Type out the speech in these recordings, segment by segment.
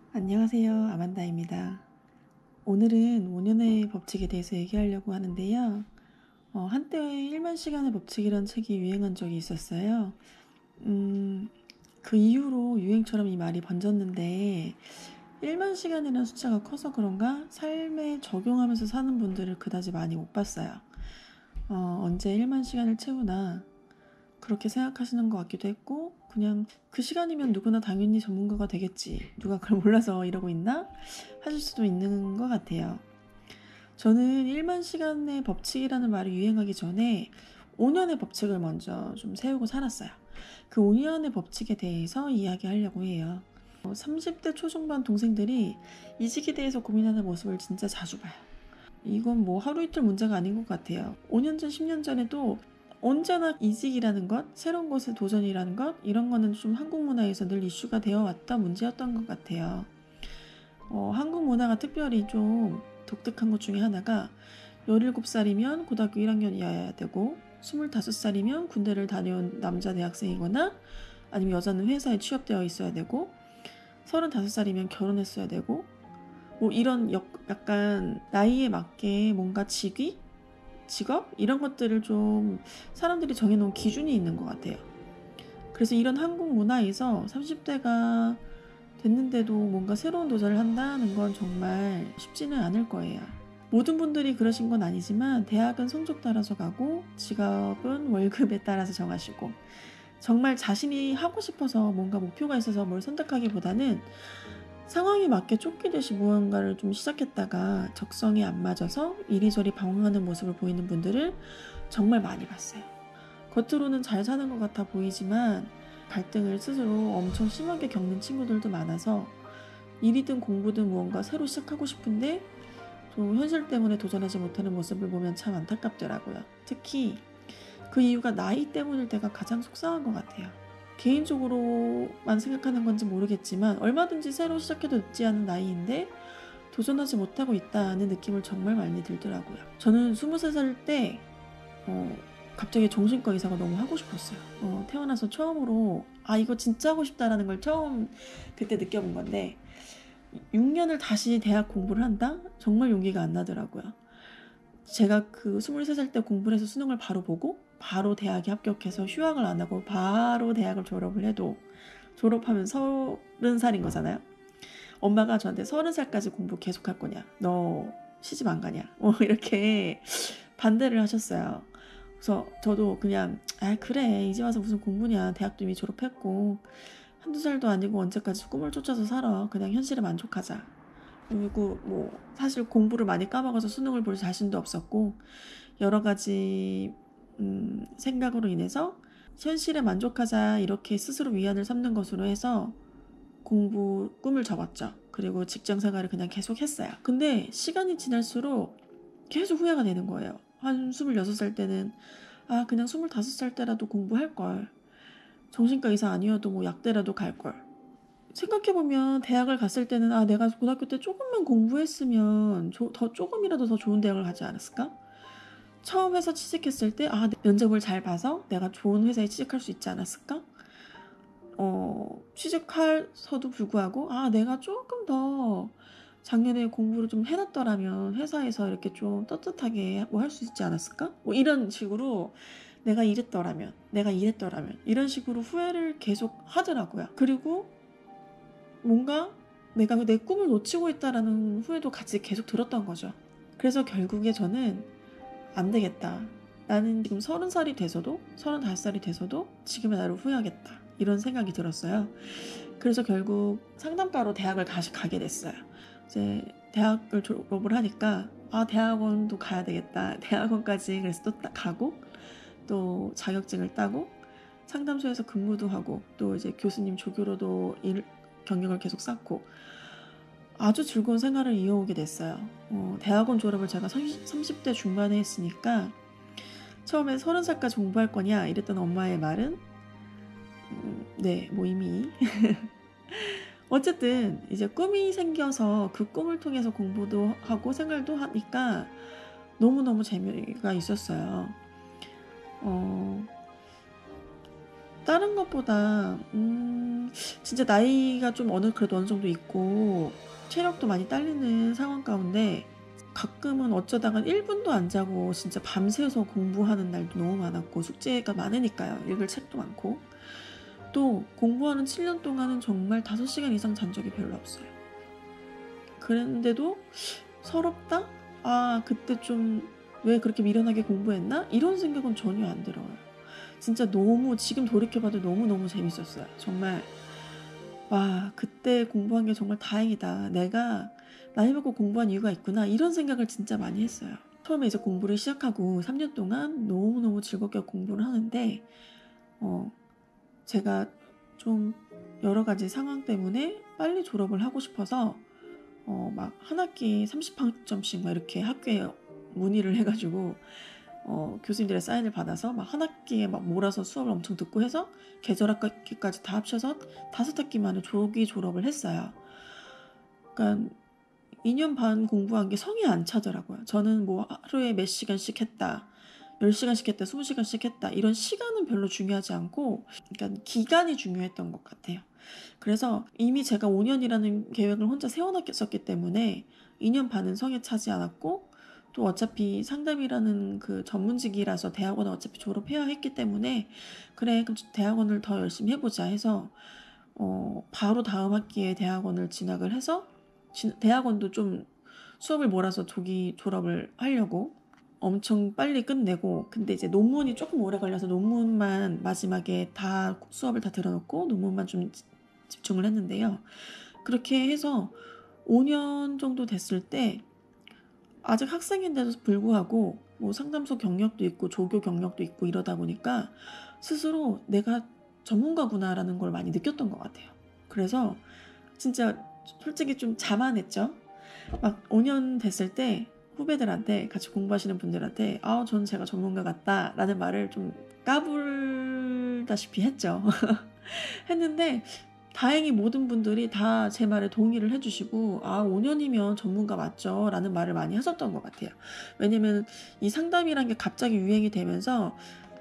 안녕하세요. 아만다입니다. 오늘은 5년의 법칙에 대해서 얘기하려고 하는데요. 한때 1만 시간의 법칙이란 책이 유행한 적이 있었어요. 그 이후로 유행처럼 이 말이 번졌는데 1만 시간이라는 숫자가 커서 그런가 삶에 적용하면서 사는 분들을 그다지 많이 못 봤어요. 언제 1만 시간을 채우나 그렇게 생각하시는 것 같기도 했고, 그냥 그 시간이면 누구나 당연히 전문가가 되겠지, 누가 그걸 몰라서 이러고 있나 하실 수도 있는 것 같아요. 저는 1만 시간의 법칙이라는 말이 유행하기 전에 5년의 법칙을 먼저 좀 세우고 살았어요. 그 5년의 법칙에 대해서 이야기하려고 해요. 30대 초중반 동생들이 이직에 대해서 고민하는 모습을 진짜 자주 봐요. 이건 뭐 하루 이틀 문제가 아닌 것 같아요. 5년 전, 10년 전에도 언제나 이직이라는 것, 새로운 것에 도전이라는 것, 이런 거는 좀 한국 문화에서 늘 이슈가 되어 왔던 문제였던 것 같아요. 한국 문화가 특별히 좀 독특한 것 중에 하나가 17살이면 고등학교 1학년이어야 되고 25살이면 군대를 다녀온 남자 대학생이거나 아니면 여자는 회사에 취업되어 있어야 되고 35살이면 결혼했어야 되고 뭐 이런 약간 나이에 맞게 뭔가 직업 이런 것들을 좀 사람들이 정해놓은 기준이 있는 것 같아요. 그래서 이런 한국 문화에서 30대가 됐는데도 뭔가 새로운 도전을 한다는 건 정말 쉽지는 않을 거예요. 모든 분들이 그러신 건 아니지만 대학은 성적 따라서 가고 직업은 월급에 따라서 정하시고 정말 자신이 하고 싶어서 뭔가 목표가 있어서 뭘 선택하기보다는 상황에 맞게 쫓기듯이 무언가를 좀 시작했다가 적성에 안 맞아서 이리저리 방황하는 모습을 보이는 분들을 정말 많이 봤어요. 겉으로는 잘 사는 것 같아 보이지만 갈등을 스스로 엄청 심하게 겪는 친구들도 많아서 일이든 공부든 무언가 새로 시작하고 싶은데 좀 현실 때문에 도전하지 못하는 모습을 보면 참 안타깝더라고요. 특히 그 이유가 나이 때문일 때가 가장 속상한 것 같아요. 개인적으로만 생각하는 건지 모르겠지만 얼마든지 새로 시작해도 늦지 않은 나이인데 도전하지 못하고 있다는 느낌을 정말 많이 들더라고요. 저는 23살 때 갑자기 정신과 의사가 너무 하고 싶었어요. 태어나서 처음으로 이거 진짜 하고 싶다라는 걸 처음 그때 느껴본 건데 6년을 다시 대학 공부를 한다? 정말 용기가 안 나더라고요. 제가 그 23살 때 공부를 해서 수능을 바로 보고 바로 대학에 합격해서 휴학을 안 하고 바로 대학을 졸업을 해도 졸업하면 30살인 거잖아요. 엄마가 저한테 30살까지 공부 계속할 거냐, 너 시집 안 가냐, 이렇게 반대를 하셨어요. 그래서 저도 그냥 그래, 이제 와서 무슨 공부냐, 대학도 이미 졸업했고 한두 살도 아니고 언제까지 꿈을 쫓아서 살아, 그냥 현실에 만족하자. 그리고 뭐 사실 공부를 많이 까먹어서 수능을 볼 자신도 없었고 여러 가지 생각으로 인해서 현실에 만족하자 이렇게 스스로 위안을 삼는 것으로 해서 공부 꿈을 접었죠. 그리고 직장 생활을 그냥 계속 했어요. 근데 시간이 지날수록 계속 후회가 되는 거예요. 한 26살 때는 그냥 25살 때라도 공부할 걸, 정신과 의사 아니어도 뭐 약대라도 갈 걸. 생각해보면 대학을 갔을 때는 내가 고등학교 때 조금만 공부했으면 더 조금이라도 더 좋은 대학을 가지 않았을까? 처음 회사 취직했을 때 면접을 잘 봐서 내가 좋은 회사에 취직할 수 있지 않았을까? 취직할서도 불구하고 내가 조금 더 작년에 공부를 좀 해놨더라면 회사에서 이렇게 좀 떳떳하게 뭐 할 수 있지 않았을까? 뭐 이런 식으로 내가 이랬더라면 이런 식으로 후회를 계속 하더라고요. 그리고 뭔가 내가 내 꿈을 놓치고 있다라는 후회도 같이 계속 들었던 거죠. 그래서 결국에 저는 안 되겠다, 나는 지금 30살이 돼서도 35살이 돼서도 지금의 나를 후회하겠다, 이런 생각이 들었어요. 그래서 결국 상담가로 대학을 다시 가게 됐어요. 이제 대학을 졸업을 하니까 대학원도 가야 되겠다, 대학원까지 그래서 또 가고 또 자격증을 따고 상담소에서 근무도 하고 또 이제 교수님 조교로도 경력을 계속 쌓고 아주 즐거운 생활을 이어오게 됐어요. 대학원 졸업을 제가 30대 중반에 했으니까 처음에 30살까지 공부할 거냐 이랬던 엄마의 말은 네, 뭐 이미 어쨌든 이제 꿈이 생겨서 그 꿈을 통해서 공부도 하고 생활도 하니까 너무너무 재미가 있었어요. 다른 것보다 진짜 나이가 좀 그래도 어느 정도 있고 체력도 많이 딸리는 상황 가운데 가끔은 어쩌다가 1분도 안 자고 진짜 밤새서 공부하는 날도 너무 많았고, 숙제가 많으니까요. 읽을 책도 많고. 또 공부하는 7년 동안은 정말 5시간 이상 잔 적이 별로 없어요. 그랬는데도 서럽다? 아, 그때 좀 왜 그렇게 미련하게 공부했나? 이런 생각은 전혀 안 들어요. 진짜 너무, 지금 돌이켜봐도 너무너무 재밌었어요. 정말 와, 그때 공부한 게 정말 다행이다. 내가 나이 먹고 공부한 이유가 있구나. 이런 생각을 진짜 많이 했어요. 처음에 이제 공부를 시작하고 3년 동안 너무너무 즐겁게 공부를 하는데 제가 좀 여러 가지 상황 때문에 빨리 졸업을 하고 싶어서 막 한 학기에 30학점씩 막 이렇게 학교에 문의를 해가지고 교수님들의 사인을 받아서 막 한 학기에 막 몰아서 수업을 엄청 듣고 해서 계절 학기까지 다 합쳐서 5학기 만에 조기 졸업을 했어요. 그러니까 2년 반 공부한 게 성이 안 차더라고요. 저는 뭐 하루에 몇 시간씩 했다, 10시간씩 했다, 20시간씩 했다, 이런 시간은 별로 중요하지 않고, 그러니까 기간이 중요했던 것 같아요. 그래서 이미 제가 5년이라는 계획을 혼자 세워놨었기 때문에 2년 반은 성에 차지 않았고, 또 어차피 상담이라는 그 전문직이라서 대학원을 어차피 졸업해야 했기 때문에, 그래 그럼 대학원을 더 열심히 해보자 해서 바로 다음 학기에 대학원을 진학을 해서 대학원도 좀 수업을 몰아서 조기 졸업을 하려고 엄청 빨리 끝내고, 근데 이제 논문이 조금 오래 걸려서 논문만 마지막에 다 수업을 다 들어놓고 논문만 좀 집중을 했는데요. 그렇게 해서 5년 정도 됐을 때 아직 학생인데도 불구하고 뭐 상담소 경력도 있고 조교 경력도 있고 이러다 보니까 스스로 내가 전문가구나라는 걸 많이 느꼈던 것 같아요. 그래서 진짜 솔직히 좀 자만했죠. 막 5년 됐을 때 후배들한테, 같이 공부하시는 분들한테 전 제가 전문가 같다라는 말을 좀 까불다시피 했죠. 했는데 다행히 모든 분들이 다 제 말에 동의를 해주시고 5년이면 전문가 맞죠? 라는 말을 많이 하셨던 것 같아요. 왜냐면 이 상담이란 게 갑자기 유행이 되면서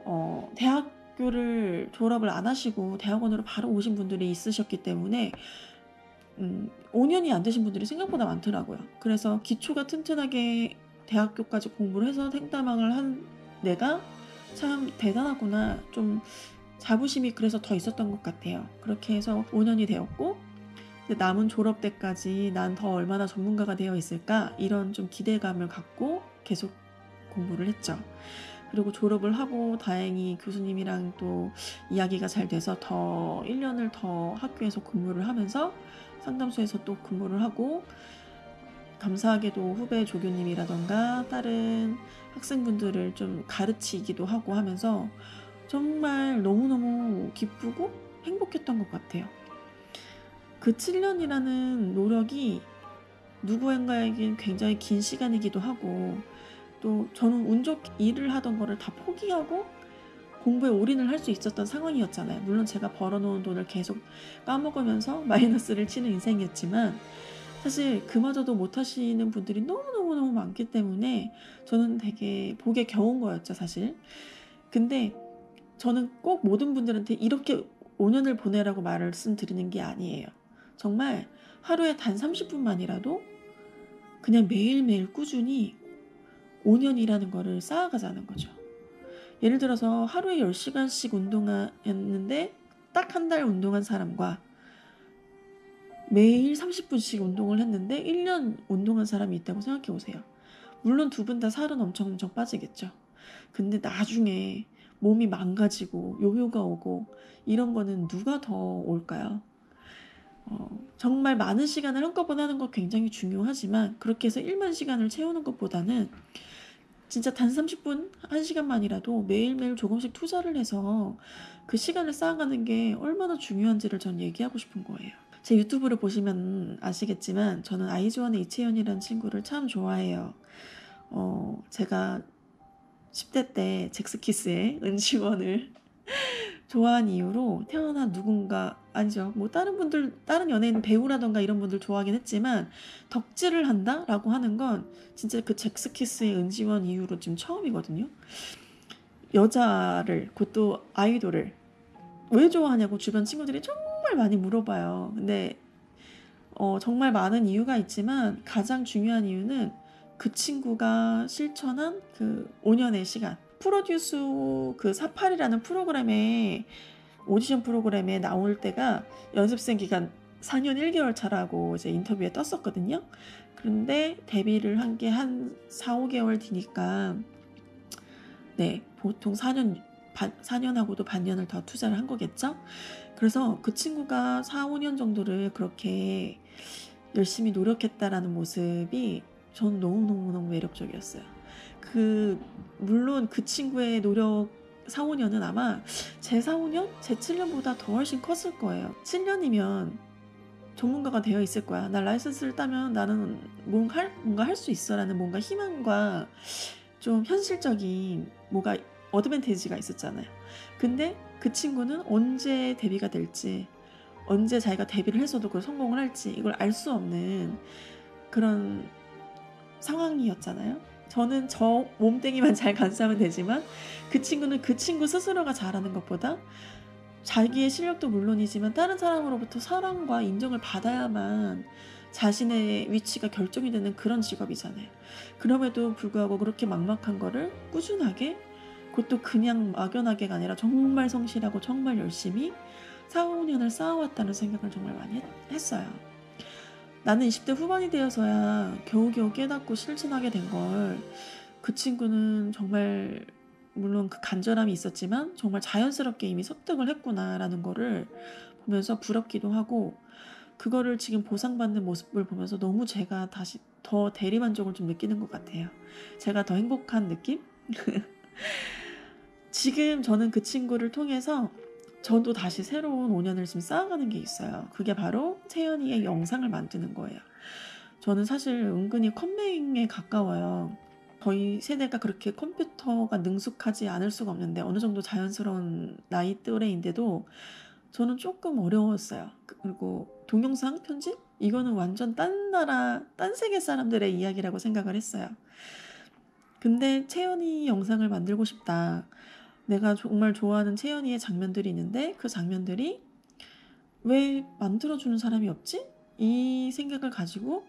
대학교를 졸업을 안 하시고 대학원으로 바로 오신 분들이 있으셨기 때문에 5년이 안 되신 분들이 생각보다 많더라고요. 그래서 기초가 튼튼하게 대학교까지 공부를 해서 생다망을 한 내가 참 대단하구나, 좀 자부심이 그래서 더 있었던 것 같아요. 그렇게 해서 5년이 되었고, 남은 졸업 때까지 난 더 얼마나 전문가가 되어 있을까, 이런 좀 기대감을 갖고 계속 공부를 했죠. 그리고 졸업을 하고 다행히 교수님이랑 또 이야기가 잘 돼서 더 1년을 더 학교에서 근무를 하면서 상담소에서 또 근무를 하고, 감사하게도 후배 조교님이라던가 다른 학생분들을 좀 가르치기도 하고 하면서 정말 너무너무 기쁘고 행복했던 것 같아요. 그 7년이라는 노력이 누구인가에겐 굉장히 긴 시간이기도 하고, 또 저는 운 좋게 일을 하던 거를 다 포기하고 공부에 올인을 할 수 있었던 상황이었잖아요. 물론 제가 벌어놓은 돈을 계속 까먹으면서 마이너스를 치는 인생이었지만, 사실 그마저도 못하시는 분들이 너무너무 많기 때문에 저는 되게 복에 겨운 거였죠, 사실. 근데 저는 꼭 모든 분들한테 이렇게 5년을 보내라고 말씀드리는 게 아니에요. 정말 하루에 단 30분만이라도 그냥 매일매일 꾸준히 5년이라는 거를 쌓아가자는 거죠. 예를 들어서 하루에 10시간씩 운동했는데 딱 한 달 운동한 사람과 매일 30분씩 운동을 했는데 1년 운동한 사람이 있다고 생각해 보세요. 물론 두 분 다 살은 엄청 빠지겠죠. 근데 나중에 몸이 망가지고 요요가 오고 이런 거는 누가 더 올까요? 정말 많은 시간을 한꺼번에 하는 거 굉장히 중요하지만, 그렇게 해서 1만 시간을 채우는 것보다는 진짜 단 30분, 1시간만이라도 매일매일 조금씩 투자를 해서 그 시간을 쌓아가는 게 얼마나 중요한지를 전 얘기하고 싶은 거예요. 제 유튜브를 보시면 아시겠지만 저는 아이즈원의 이채연이라는 친구를 참 좋아해요. 제가 10대 때 잭스키스의 은지원을 좋아한 이유로 태어난 누군가, 아니죠, 뭐 다른 연예인 배우라던가 이런 분들 좋아하긴 했지만 덕질을 한다라고 하는 건 진짜 그 잭스키스의 은지원 이후로 지금 처음이거든요. 여자를, 그것도 아이돌을 왜 좋아하냐고 주변 친구들이 정말 많이 물어봐요. 근데 정말 많은 이유가 있지만 가장 중요한 이유는 그 친구가 실천한 그 5년의 시간. 프로듀스 그 사팔이라는 프로그램에 오디션 프로그램에 나올 때가 연습생 기간 4년 1개월 차라고 이제 인터뷰에 떴었거든요. 그런데 데뷔를 한 게 한 4, 5개월 뒤니까 네, 보통 4년하고도 반년을 더 투자를 한 거겠죠? 그래서 그 친구가 4, 5년 정도를 그렇게 열심히 노력했다라는 모습이 전 너무너무너무 매력적이었어요. 물론 그 친구의 노력 4, 5년은 아마 제 4, 5년? 제 7년보다 더 훨씬 컸을 거예요. 7년이면 전문가가 되어 있을 거야. 나 라이선스를 따면 나는 뭔가 할 수 있어 라는 뭔가 희망과 좀 현실적인 뭐가 어드밴티지가 있었잖아요. 근데 그 친구는 언제 데뷔가 될지, 언제 자기가 데뷔를 해서도 그걸 성공을 할지 이걸 알 수 없는 그런 상황이었잖아요. 저는 저 몸뚱이만 잘 간수하면 되지만 그 친구는 그 친구 스스로가 잘하는 것보다 자기의 실력도 물론이지만 다른 사람으로부터 사랑과 인정을 받아야만 자신의 위치가 결정이 되는 그런 직업이잖아요. 그럼에도 불구하고 그렇게 막막한 거를 꾸준하게, 그것도 그냥 막연하게가 아니라 정말 성실하고 정말 열심히 4, 5년을 쌓아왔다는 생각을 정말 많이 했어요. 나는 20대 후반이 되어서야 겨우겨우 깨닫고 실천하게 된 걸 그 친구는 정말 물론 그 간절함이 있었지만 정말 자연스럽게 이미 습득을 했구나라는 거를 보면서 부럽기도 하고, 그거를 지금 보상받는 모습을 보면서 너무 제가 다시 더 대리만족을 좀 느끼는 것 같아요. 제가 더 행복한 느낌? 지금 저는 그 친구를 통해서 저도 다시 새로운 5년을 지금 쌓아가는 게 있어요. 그게 바로 채연이의 영상을 만드는 거예요. 저는 사실 은근히 컴맹에 가까워요. 저희 세대가 그렇게 컴퓨터가 능숙하지 않을 수가 없는데 어느 정도 자연스러운 나이 또래인데도 저는 조금 어려웠어요. 그리고 동영상 편집? 이거는 완전 딴 나라, 딴 세계 사람들의 이야기라고 생각을 했어요. 근데 채연이 영상을 만들고 싶다. 내가 정말 좋아하는 채연이의 장면들이 있는데 그 장면들이 왜 만들어주는 사람이 없지? 이 생각을 가지고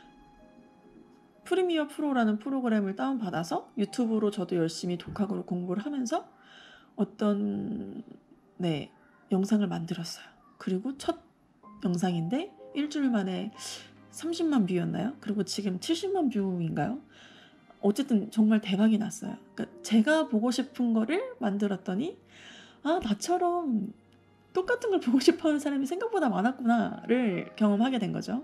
프리미어 프로라는 프로그램을 다운받아서 유튜브로 저도 열심히 독학으로 공부를 하면서 어떤 영상을 만들었어요. 그리고 첫 영상인데 일주일 만에 30만 뷰였나요? 그리고 지금 70만 뷰인가요? 어쨌든 정말 대박이 났어요. 그러니까 제가 보고 싶은 거를 만들었더니 나처럼 똑같은 걸 보고 싶어하는 사람이 생각보다 많았구나를 경험하게 된 거죠.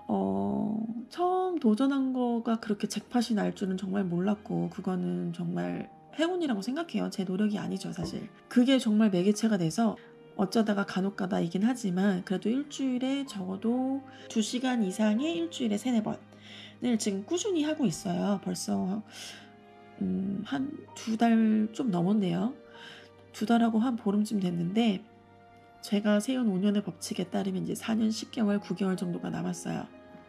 처음 도전한 거가 그렇게 잭팟이 날 줄은 정말 몰랐고, 그거는 정말 행운이라고 생각해요. 제 노력이 아니죠, 사실. 그게 정말 매개체가 돼서 어쩌다가 간혹가다이긴 하지만 그래도 일주일에 적어도 2시간 이상의 일주일에 3, 4번을 지금 꾸준히 하고 있어요. 벌써 한 2달 좀 넘었네요. 2달하고 한 보름쯤 됐는데 제가 세운 5년의 법칙에 따르면 이제 4년 10개월, 9개월 정도가 남았어요.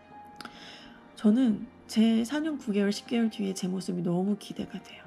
저는 제 4년 9개월, 10개월 뒤에 제 모습이 너무 기대가 돼요.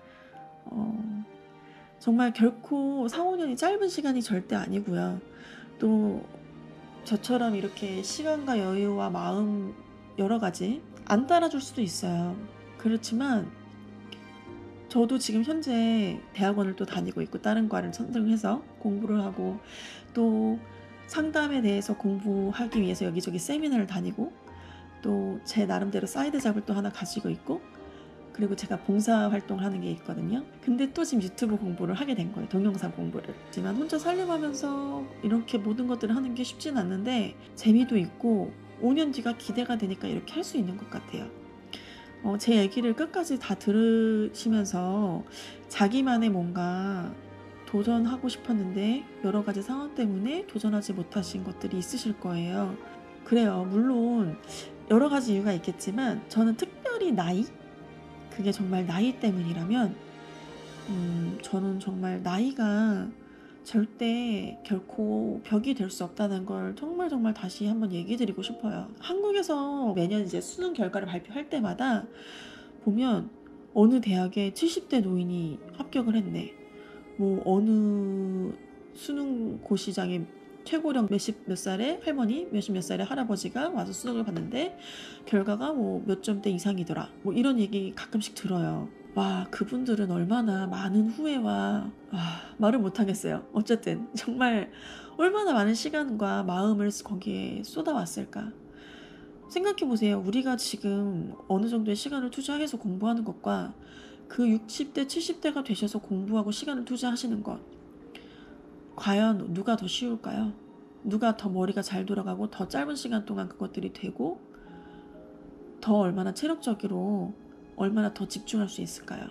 정말 결코 4, 5년이 짧은 시간이 절대 아니고요. 또 저처럼 이렇게 시간과 여유와 마음 여러 가지 안 따라줄 수도 있어요. 그렇지만 저도 지금 현재 대학원을 또 다니고 있고 다른 과를 선택해서 공부를 하고 또 상담에 대해서 공부하기 위해서 여기저기 세미나를 다니고 또 제 나름대로 사이드 잡을 또 하나 가지고 있고, 그리고 제가 봉사 활동을 하는 게 있거든요. 근데 또 지금 유튜브 공부를 하게 된 거예요. 동영상 공부를. 하지만 혼자 살림하면서 이렇게 모든 것들을 하는 게 쉽진 않는데 재미도 있고 5년 뒤가 기대가 되니까 이렇게 할 수 있는 것 같아요. 제 얘기를 끝까지 다 들으시면서 자기만의 뭔가 도전하고 싶었는데 여러 가지 상황 때문에 도전하지 못하신 것들이 있으실 거예요. 그래요. 물론 여러 가지 이유가 있겠지만 저는 특별히 나이? 그게 정말 나이 때문이라면 저는 정말 나이가 절대 결코 벽이 될 수 없다는 걸 정말 다시 한번 얘기 드리고 싶어요. 한국에서 매년 이제 수능 결과를 발표할 때마다 보면 어느 대학에 70대 노인이 합격을 했네. 뭐 어느 수능 고시장에 최고령 몇 살의 할머니, 몇 살의 할아버지가 와서 수능을 봤는데 결과가 뭐 몇 점대 이상이더라. 뭐 이런 얘기 가끔씩 들어요. 와, 그분들은 얼마나 많은 후회와 말을 못하겠어요. 어쨌든 정말 얼마나 많은 시간과 마음을 거기에 쏟아왔을까. 생각해보세요. 우리가 지금 어느 정도의 시간을 투자해서 공부하는 것과 그 60대, 70대가 되셔서 공부하고 시간을 투자하시는 것, 과연 누가 더 쉬울까요? 누가 더 머리가 잘 돌아가고 더 짧은 시간 동안 그것들이 되고 더 얼마나 체력적으로 얼마나 더 집중할 수 있을까요?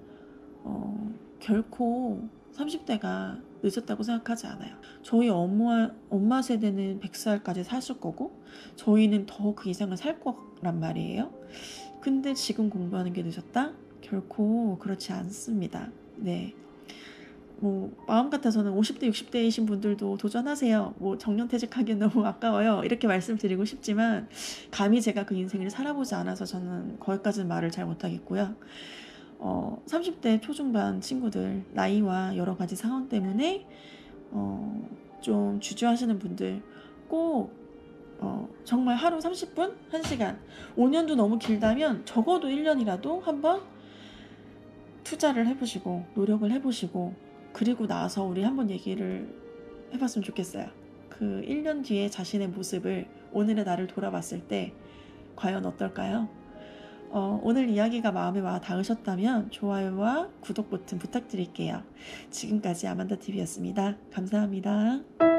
결코 30대가 늦었다고 생각하지 않아요. 저희 엄마 세대는 100살까지 사실 거고 저희는 더 그 이상을 살 거란 말이에요. 근데 지금 공부하는 게 늦었다? 결코 그렇지 않습니다. 네. 뭐 마음 같아서는 50대, 60대이신 분들도 도전하세요. 뭐 정년퇴직하기엔 너무 아까워요. 이렇게 말씀드리고 싶지만 감히 제가 그 인생을 살아보지 않아서 저는 거기까지는 말을 잘 못하겠고요. 30대 초중반 친구들 나이와 여러 가지 상황 때문에 좀 주저하시는 분들 꼭 정말 하루 30분? 1시간 5년도 너무 길다면 적어도 1년이라도 한번 투자를 해보시고 노력을 해보시고 그리고 나서 우리 한번 얘기를 해봤으면 좋겠어요. 그 1년 뒤에 자신의 모습을 오늘의 나를 돌아봤을 때 과연 어떨까요? 오늘 이야기가 마음에 와 닿으셨다면 좋아요와 구독 버튼 부탁드릴게요. 지금까지 아만다TV였습니다. 감사합니다.